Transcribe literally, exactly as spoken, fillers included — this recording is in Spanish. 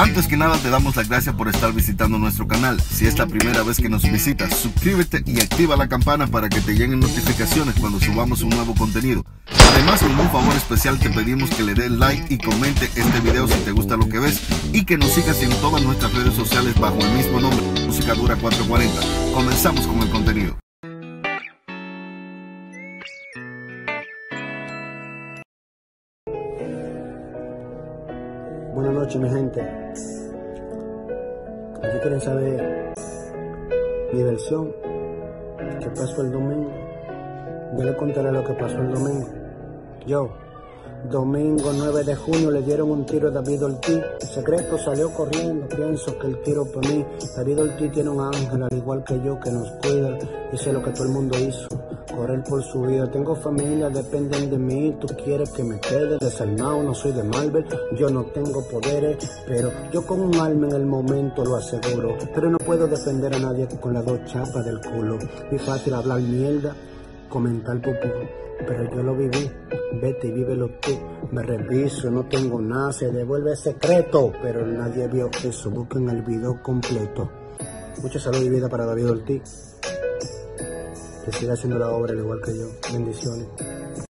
Antes que nada te damos las gracias por estar visitando nuestro canal. Si es la primera vez que nos visitas, suscríbete y activa la campana para que te lleguen notificaciones cuando subamos un nuevo contenido. Además, como un favor especial te pedimos que le des like y comente este video si te gusta lo que ves, y que nos sigas en todas nuestras redes sociales bajo el mismo nombre, Música Dura cuatrocientos cuarenta. Comenzamos con el contenido. Buenas noches, mi gente. Aquí quieren saber mi versión, qué pasó el domingo. Yo les contaré lo que pasó el domingo. Yo, domingo nueve de junio, le dieron un tiro a David Ortiz. El secreto salió corriendo, pienso que el tiro para mí. David Ortiz tiene un ángel, al igual que yo, que nos cuida. Hice lo que todo el mundo hizo, correr por su vida. Tengo familia, dependen de mí. Tú quieres que me quede desarmado, no soy de Marvel. Yo no tengo poderes, pero yo con un alma en el momento lo aseguro. Pero no puedo defender a nadie con las dos chapas del culo. Es fácil hablar mierda, comentar pupú, pero yo lo viví. Vete y vívelo tú. Me reviso, no tengo nada, se devuelve secreto, pero nadie vio eso. Busquen el video completo. Mucha salud y vida para David Ortiz, que siga haciendo la obra al igual que yo. Bendiciones.